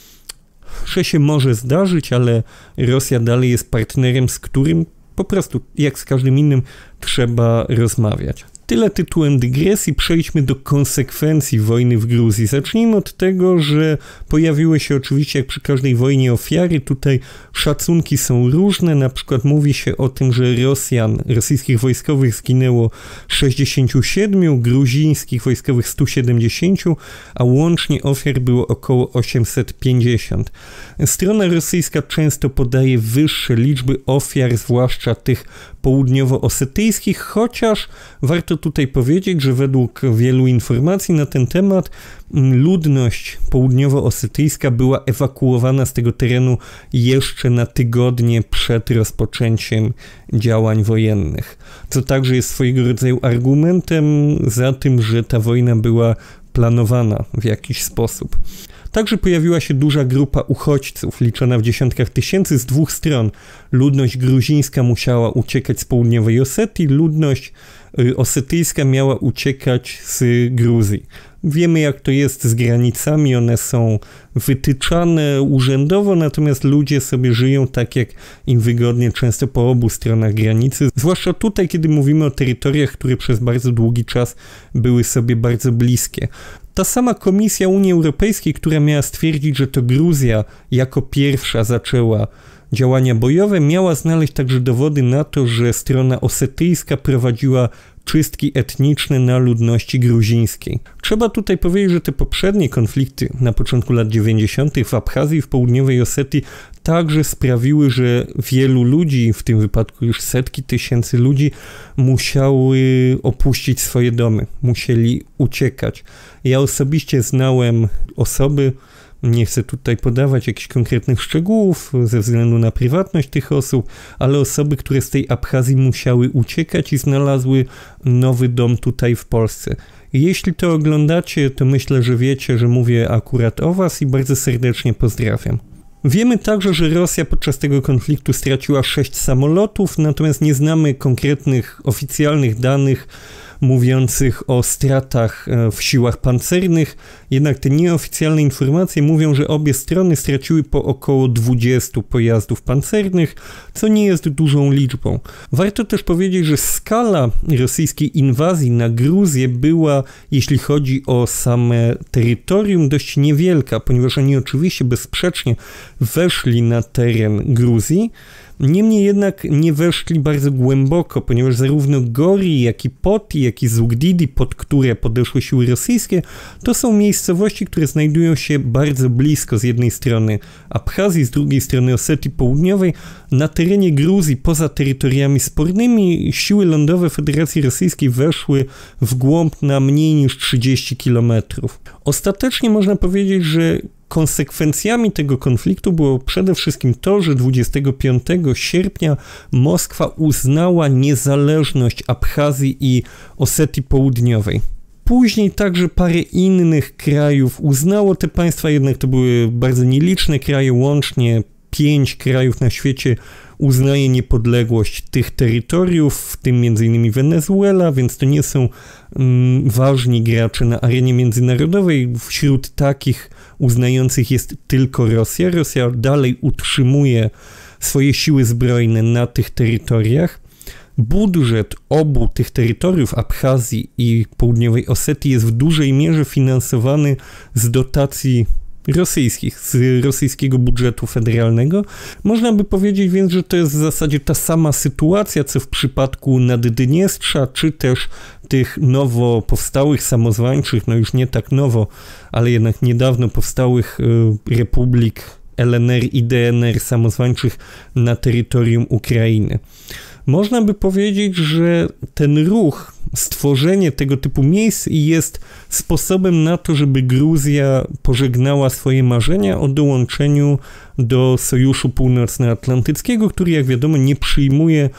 że się może zdarzyć, ale Rosja dalej jest partnerem, z którym po prostu, jak z każdym innym, trzeba rozmawiać. Tyle tytułem dygresji, przejdźmy do konsekwencji wojny w Gruzji. Zacznijmy od tego, że pojawiły się oczywiście jak przy każdej wojnie ofiary. Tutaj szacunki są różne, na przykład mówi się o tym, że Rosjan, rosyjskich wojskowych zginęło sześćdziesięciu siedmiu, gruzińskich wojskowych stu siedemdziesięciu, a łącznie ofiar było około osiemset pięćdziesiąt. Strona rosyjska często podaje wyższe liczby ofiar, zwłaszcza tych południowo-osetyjskich, chociaż warto tutaj powiedzieć, że według wielu informacji na ten temat ludność południowo-osetyjska była ewakuowana z tego terenu jeszcze na tygodnie przed rozpoczęciem działań wojennych, co także jest swojego rodzaju argumentem za tym, że ta wojna była planowana w jakiś sposób. Także pojawiła się duża grupa uchodźców, liczona w dziesiątkach tysięcy z dwóch stron. Ludność gruzińska musiała uciekać z południowej Osetii, ludność osetyjska miała uciekać z Gruzji. Wiemy, jak to jest z granicami, one są wytyczane urzędowo, natomiast ludzie sobie żyją tak, jak im wygodnie, często po obu stronach granicy. Zwłaszcza tutaj, kiedy mówimy o terytoriach, które przez bardzo długi czas były sobie bardzo bliskie. Ta sama Komisja Unii Europejskiej, która miała stwierdzić, że to Gruzja jako pierwsza zaczęła działania bojowe, miała znaleźć także dowody na to, że strona osetyjska prowadziła czystki etniczne na ludności gruzińskiej. Trzeba tutaj powiedzieć, że te poprzednie konflikty na początku lat dziewięćdziesiątych w Abchazji, w południowej Osetii także sprawiły, że wielu ludzi, w tym wypadku już setki tysięcy ludzi, musiały opuścić swoje domy, musieli uciekać. Ja osobiście znałem osoby, nie chcę tutaj podawać jakichś konkretnych szczegółów ze względu na prywatność tych osób, ale osoby, które z tej Abchazji musiały uciekać i znalazły nowy dom tutaj w Polsce. Jeśli to oglądacie, to myślę, że wiecie, że mówię akurat o was i bardzo serdecznie pozdrawiam. Wiemy także, że Rosja podczas tego konfliktu straciła sześć samolotów, natomiast nie znamy konkretnych oficjalnych danych mówiących o stratach w siłach pancernych, jednak te nieoficjalne informacje mówią, że obie strony straciły po około dwudziestu pojazdów pancernych, co nie jest dużą liczbą. Warto też powiedzieć, że skala rosyjskiej inwazji na Gruzję była, jeśli chodzi o same terytorium, dość niewielka, ponieważ oni oczywiście bezsprzecznie weszli na teren Gruzji. Niemniej jednak nie weszli bardzo głęboko, ponieważ zarówno Gori, jak i Poti, jak i Zugdidi, pod które podeszły siły rosyjskie, to są miejscowości, które znajdują się bardzo blisko z jednej strony Abchazji, z drugiej strony Osetii Południowej. Na terenie Gruzji, poza terytoriami spornymi, siły lądowe Federacji Rosyjskiej weszły w głąb na mniej niż trzydzieści kilometrów. Ostatecznie można powiedzieć, że konsekwencjami tego konfliktu było przede wszystkim to, że dwudziestego piątego sierpnia Moskwa uznała niezależność Abchazji i Osetii Południowej. Później także parę innych krajów uznało te państwa, jednak to były bardzo nieliczne kraje, łącznie pięć krajów na świecie uznaje niepodległość tych terytoriów, w tym między innymi Wenezuela, więc to nie są mm, ważni gracze na arenie międzynarodowej. Wśród takich uznających jest tylko Rosja. Rosja dalej utrzymuje swoje siły zbrojne na tych terytoriach. Budżet obu tych terytoriów, Abchazji i Południowej Osetii, jest w dużej mierze finansowany z dotacji rosyjskich, z rosyjskiego budżetu federalnego. Można by powiedzieć więc, że to jest w zasadzie ta sama sytuacja, co w przypadku Naddniestrza, czy też tych nowo powstałych, samozwańczych, no już nie tak nowo, ale jednak niedawno powstałych y, republik L N R i D N R samozwańczych na terytorium Ukrainy. Można by powiedzieć, że ten ruch stworzenie tego typu miejsc jest sposobem na to, żeby Gruzja pożegnała swoje marzenia o dołączeniu do Sojuszu Północnoatlantyckiego, który, jak wiadomo, nie przyjmuje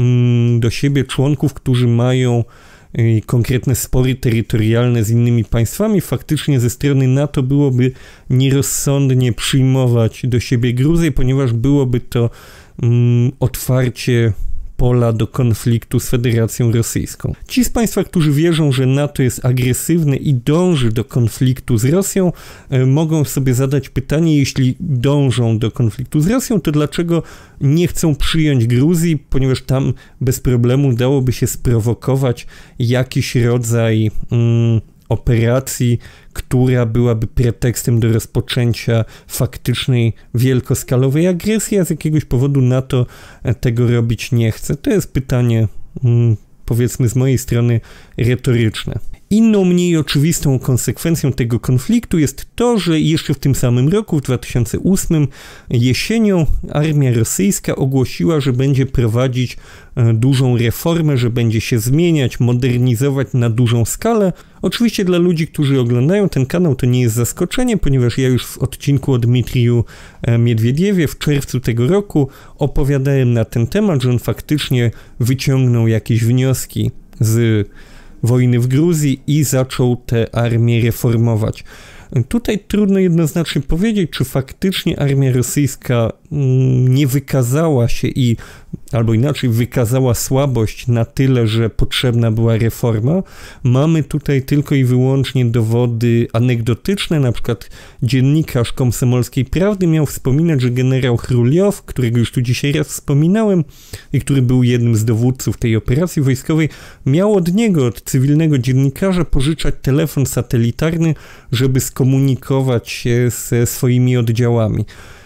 mm, do siebie członków, którzy mają y, konkretne spory terytorialne z innymi państwami. Faktycznie ze strony NATO byłoby nierozsądnie przyjmować do siebie Gruzję, ponieważ byłoby to mm, otwarcie pola do konfliktu z Federacją Rosyjską. Ci z Państwa, którzy wierzą, że NATO jest agresywne i dąży do konfliktu z Rosją, e, mogą sobie zadać pytanie, jeśli dążą do konfliktu z Rosją, to dlaczego nie chcą przyjąć Gruzji, ponieważ tam bez problemu dałoby się sprowokować jakiś rodzaj mm, operacji, która byłaby pretekstem do rozpoczęcia faktycznej, wielkoskalowej agresji, a z jakiegoś powodu NATO tego robić nie chce. To jest pytanie, powiedzmy z mojej strony, retoryczne. Inną, mniej oczywistą konsekwencją tego konfliktu jest to, że jeszcze w tym samym roku, w dwa tysiące ósmym, jesienią, armia rosyjska ogłosiła, że będzie prowadzić dużą reformę, że będzie się zmieniać, modernizować na dużą skalę. Oczywiście dla ludzi, którzy oglądają ten kanał, to nie jest zaskoczenie, ponieważ ja już w odcinku o Dmitriju Miedwiediewie w czerwcu tego roku opowiadałem na ten temat, że on faktycznie wyciągnął jakieś wnioski z wojny w Gruzji i zaczął tę armię reformować. Tutaj trudno jednoznacznie powiedzieć, czy faktycznie armia rosyjska nie wykazała się i, albo inaczej, wykazała słabość na tyle, że potrzebna była reforma. Mamy tutaj tylko i wyłącznie dowody anegdotyczne, na przykład dziennikarz Komsomolskiej Prawdy miał wspominać, że generał Chruliow, którego już tu dzisiaj raz wspominałem i który był jednym z dowódców tej operacji wojskowej, miał od niego, od cywilnego dziennikarza pożyczać telefon satelitarny, żeby skomunikować się ze swoimi oddziałami.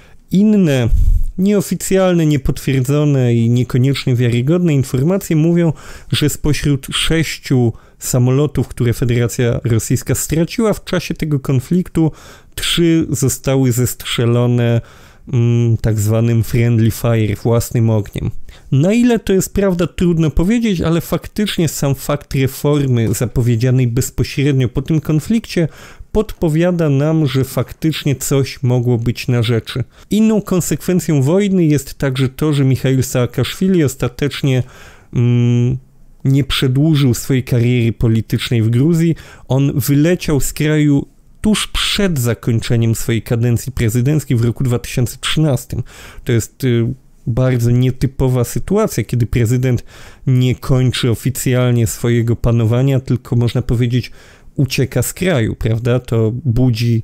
Inne nieoficjalne, niepotwierdzone i niekoniecznie wiarygodne informacje mówią, że spośród sześciu samolotów, które Federacja Rosyjska straciła w czasie tego konfliktu, trzy zostały zestrzelone mm, tak zwanym friendly fire, własnym ogniem. Na ile to jest prawda, trudno powiedzieć, ale faktycznie sam fakt reformy zapowiedzianej bezpośrednio po tym konflikcie podpowiada nam, że faktycznie coś mogło być na rzeczy. Inną konsekwencją wojny jest także to, że Michail Saakaszwili ostatecznie mm, nie przedłużył swojej kariery politycznej w Gruzji. On wyleciał z kraju tuż przed zakończeniem swojej kadencji prezydenckiej w roku dwa tysiące trzynastym. To jest y, bardzo nietypowa sytuacja, kiedy prezydent nie kończy oficjalnie swojego panowania, tylko można powiedzieć ucieka z kraju, prawda? To budzi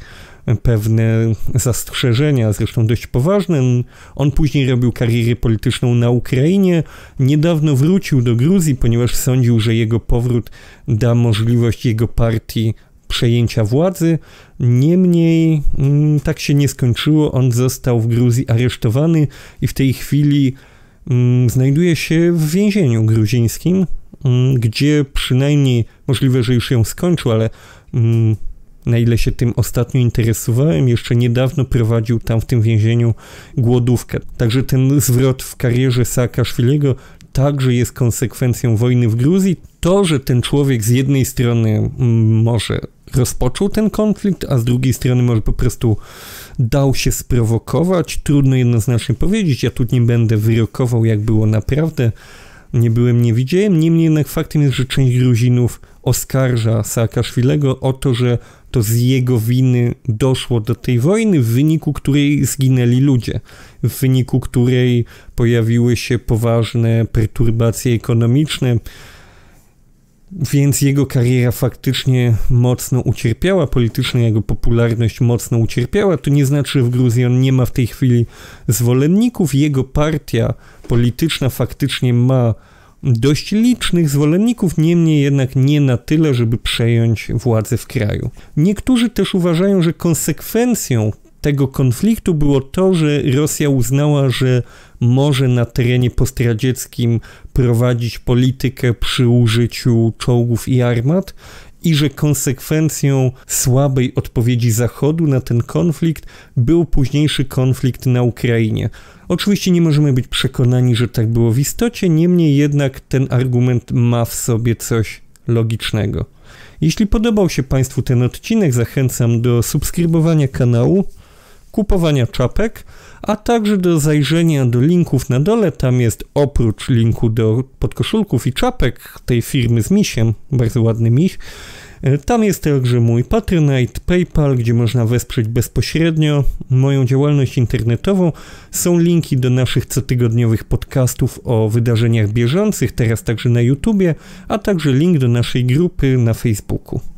pewne zastrzeżenia, zresztą dość poważne. On później robił karierę polityczną na Ukrainie. Niedawno wrócił do Gruzji, ponieważ sądził, że jego powrót da możliwość jego partii przejęcia władzy. Niemniej mm, tak się nie skończyło. On został w Gruzji aresztowany i w tej chwili mm, znajduje się w więzieniu gruzińskim, mm, gdzie przynajmniej, możliwe, że już ją skończył, ale mm, na ile się tym ostatnio interesowałem, jeszcze niedawno prowadził tam w tym więzieniu głodówkę. Także ten zwrot w karierze Saakaszwiliego także jest konsekwencją wojny w Gruzji. To, że ten człowiek z jednej strony mm, może rozpoczął ten konflikt, a z drugiej strony może po prostu dał się sprowokować, trudno jednoznacznie powiedzieć. Ja tu nie będę wyrokował, jak było naprawdę. Nie byłem, nie widziałem. Niemniej jednak faktem jest, że część Gruzinów oskarża Saakaszwilego o to, że to z jego winy doszło do tej wojny, w wyniku której zginęli ludzie, w wyniku której pojawiły się poważne perturbacje ekonomiczne, więc jego kariera faktycznie mocno ucierpiała, politycznie jego popularność mocno ucierpiała. To nie znaczy, że w Gruzji on nie ma w tej chwili zwolenników. Jego partia polityczna faktycznie ma dość licznych zwolenników, niemniej jednak nie na tyle, żeby przejąć władzę w kraju. Niektórzy też uważają, że konsekwencją tego konfliktu było to, że Rosja uznała, że może na terenie postradzieckim prowadzić politykę przy użyciu czołgów i armat i że konsekwencją słabej odpowiedzi Zachodu na ten konflikt był późniejszy konflikt na Ukrainie. Oczywiście nie możemy być przekonani, że tak było w istocie, niemniej jednak ten argument ma w sobie coś logicznego. Jeśli podobał się Państwu ten odcinek, zachęcam do subskrybowania kanału, kupowania czapek, a także do zajrzenia do linków na dole. Tam jest oprócz linku do podkoszulków i czapek tej firmy z misiem, bardzo ładny miś, tam jest także mój Patronite, PayPal, gdzie można wesprzeć bezpośrednio moją działalność internetową. Są linki do naszych cotygodniowych podcastów o wydarzeniach bieżących, teraz także na YouTubie, a także link do naszej grupy na Facebooku.